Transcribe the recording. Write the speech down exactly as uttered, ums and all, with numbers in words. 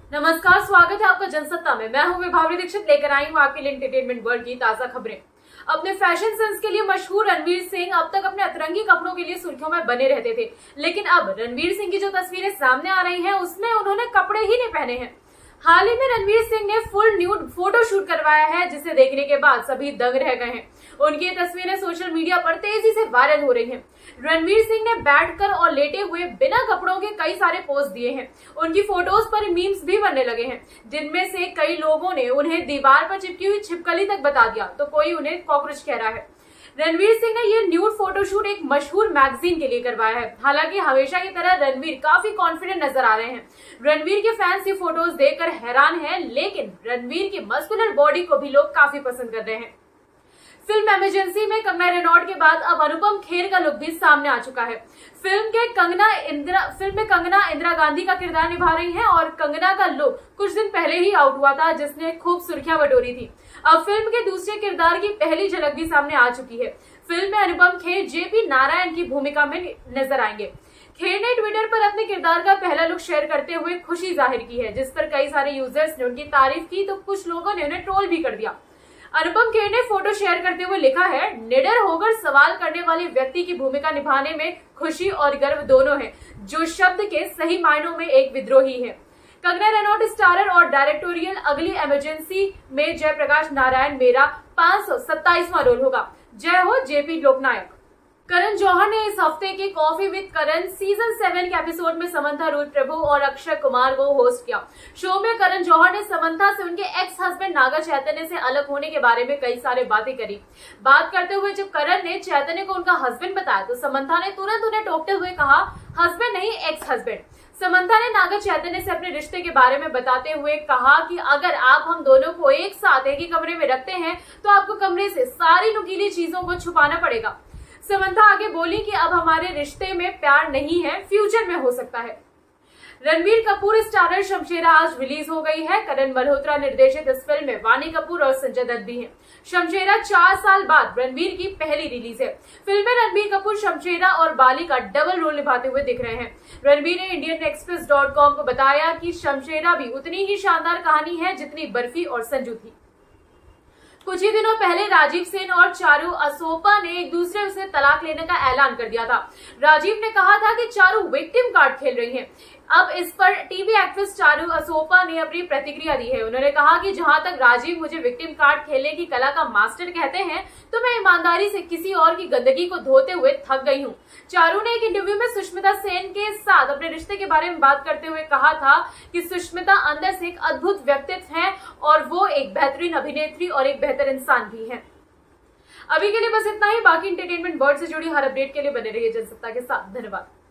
नमस्कार, स्वागत है आपका जनसत्ता में। मैं हूं विभावरी दीक्षित, लेकर आई हूं आपके लिए एंटरटेनमेंट वर्ल्ड की ताजा खबरें। अपने फैशन सेंस के लिए मशहूर रणवीर सिंह अब तक अपने अतरंगी कपड़ों के लिए सुर्खियों में बने रहते थे, लेकिन अब रणवीर सिंह की जो तस्वीरें सामने आ रही हैं उसमें उन्होंने कपड़े ही नहीं पहने हैं। हाल ही में रणवीर सिंह ने फुल न्यूड फोटो शूट करवाया है, जिसे देखने के बाद सभी दंग रह गए हैं। उनकी ये तस्वीरें सोशल मीडिया पर तेजी से वायरल हो रही हैं। रणवीर सिंह ने बैठकर और लेटे हुए बिना कपड़ों के कई सारे पोस्ट दिए हैं। उनकी फोटोज पर मीम्स भी बनने लगे हैं, जिनमें से कई लोगों ने उन्हें दीवार पर चिपकी हुई छिपकली तक बता दिया, तो कोई उन्हें कॉकरोच कह रहा है। रणवीर सिंह ने ये न्यूड फोटोशूट एक मशहूर मैगजीन के लिए करवाया है। हालांकि हमेशा की तरह रणवीर काफी कॉन्फिडेंट नजर आ रहे हैं। रणवीर के फैंस ये फोटोज देखकर हैरान हैं, लेकिन रणवीर की मस्कुलर बॉडी को भी लोग काफी पसंद कर रहे हैं। फिल्म इमरजेंसी में कंगना रनौत के बाद अब अनुपम खेर का लुक भी सामने आ चुका है। फिल्म के कंगना इंदिरा फिल्म में कंगना इंदिरा गांधी का किरदार निभा रही हैं और कंगना का लुक कुछ दिन पहले ही आउट हुआ था, जिसने खूब सुर्खियां बटोरी थी। अब फिल्म के दूसरे किरदार की पहली झलक भी सामने आ चुकी है। फिल्म में अनुपम खेर जेपी नारायण की भूमिका में नजर आएंगे। खेर ने ट्विटर पर अपने किरदार का पहला लुक शेयर करते हुए खुशी जाहिर की है, जिस पर कई सारे यूजर्स ने उनकी तारीफ की, तो कुछ लोगों ने उन्हें ट्रोल भी कर दिया। अनुपम खेर ने फोटो शेयर करते हुए लिखा है, निडर होकर सवाल करने वाले व्यक्ति की भूमिका निभाने में खुशी और गर्व दोनों है, जो शब्द के सही मायनों में एक विद्रोही है। कंगना रनौत स्टारर और डायरेक्टोरियल अगली इमरजेंसी में जयप्रकाश नारायण मेरा पांच सौ सत्ताईसवां रोल होगा। जय हो जेपी लोकनायक। करण जौहर ने इस हफ्ते के coffee with Karan season seven के एपिसोड में समंथा रूट प्रभु और अक्षय कुमार को होस्ट किया। शो में करण जौहर ने समंथा से उनके एक्स हस्बैंड नागा चैतन्य से अलग होने के बारे में कई सारे बातें करी। बात करते हुए जब करण ने चैतन्य को उनका हस्बैंड बताया, तो समंथा ने तुरंत उन्हें टोकते हुए कहा, हस्बैंड नहीं एक्स हस्बैंड। समंथा ने नागा चैतन्य से अपने रिश्ते के बारे में बताते हुए कहा कि अगर आप हम दोनों को एक साथ एक ही कमरे में रखते हैं तो आपको कमरे से सारी नुकीली चीजों को छुपाना पड़ेगा। समंथा आगे बोली कि अब हमारे रिश्ते में प्यार नहीं है, फ्यूचर में हो सकता है। रणबीर कपूर स्टारर शमशेरा आज रिलीज हो गई है। करण मल्होत्रा निर्देशित इस फिल्म में वानी कपूर और संजय दत्त भी हैं। शमशेरा चार साल बाद रणबीर की पहली रिलीज है। फिल्म में रणबीर कपूर शमशेरा और बाली का डबल रोल निभाते हुए दिख रहे हैं। रणबीर ने इंडियन एक्सप्रेस डॉट कॉम को बताया कि शमशेरा भी उतनी ही शानदार कहानी है जितनी बर्फी और संजू थी। कुछ ही दिनों पहले राजीव सेन और चारू असोपा ने एक दूसरे से तलाक लेने का ऐलान कर दिया था। राजीव ने कहा था कि चारू विक्टिम कार्ड खेल रही हैं। अब इस पर टीवी एक्ट्रेस चारू असोपा ने अपनी प्रतिक्रिया दी है। उन्होंने कहा कि जहां तक राजीव मुझे विक्टिम कार्ड खेलने की कला का मास्टर कहते हैं, तो मैं ईमानदारी से किसी और की गंदगी को धोते हुए थक गई हूं। चारू ने एक इंटरव्यू में सुष्मिता सेन के साथ अपने रिश्ते के बारे में बात करते हुए कहा था कि सुष्मिता अंदर से एक अद्भुत व्यक्तित्व है और वो एक बेहतरीन अभिनेत्री और एक बेहतर इंसान भी है। अभी के लिए बस इतना ही। बाकी एंटरटेनमेंट वर्ल्ड से जुड़ी हर अपडेट के लिए बने रहिए जनसत्ता के साथ। धन्यवाद।